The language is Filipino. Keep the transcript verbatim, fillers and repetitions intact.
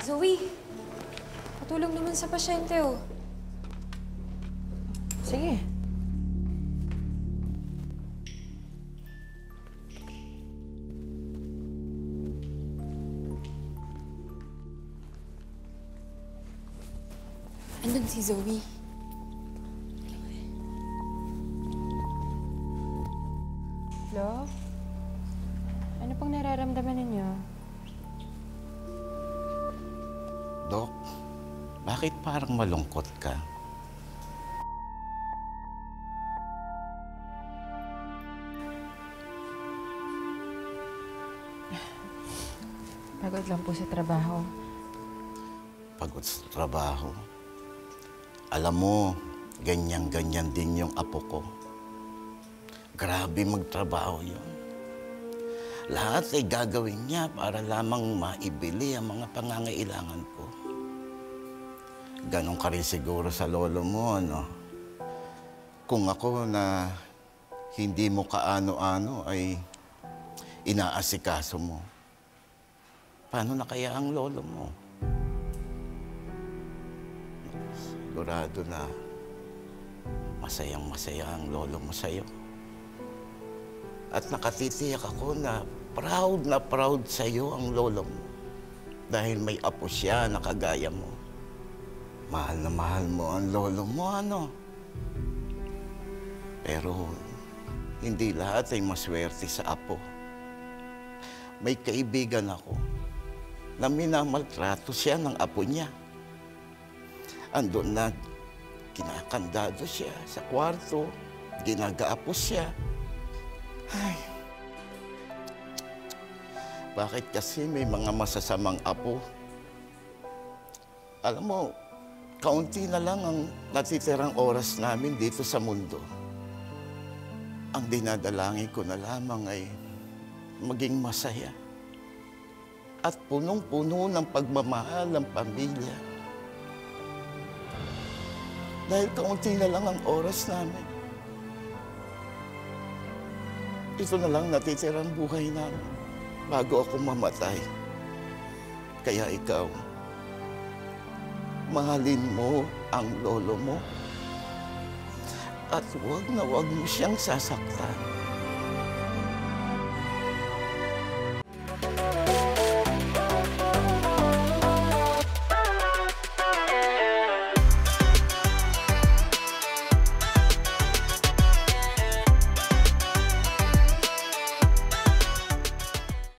Zoe, patulong naman sa pasyente, oh. Sige. Andun si Zoe. Hello? Ano pong nararamdaman ninyo? Dok, bakit parang malungkot ka? Pagod lang po sa trabaho. Pagod sa trabaho? Alam mo, ganyan-ganyan din yung apo ko. Grabe magtrabaho yun. Lahat ay gagawin niya para lamang maibili ang mga pangangailangan ko. Ganon ka rin siguro sa lolo mo, ano? Kung ako na hindi mo kaano-ano ay inaasikaso mo, paano na kaya ang lolo mo? Sigurado na masayang-masaya ang lolo mo sa'yo. At nakatitiyak ako na proud na proud sa'yo ang lolo mo. Dahil may apo siya na kagaya mo. Mahal na mahal mo ang lolo mo, ano? Pero hindi lahat ay maswerte sa apo. May kaibigan ako na minamaltrato siya ng apo niya. Andun na kinakandado siya sa kwarto, ginagaapos siya. Ay, bakit kasi may mga masasamang apo? Alam mo, kaunti na lang ang natitirang oras namin dito sa mundo. Ang dinadalangin ko na lamang ay maging masaya at punong-puno ng pagmamahal ng pamilya. Dahil kaunti na lang ang oras namin. Ito na lang natitirang buhay namin bago ako mamatay. Kaya ikaw, mahalin mo ang lolo mo at huwag na huwag mo siyang sasaktan.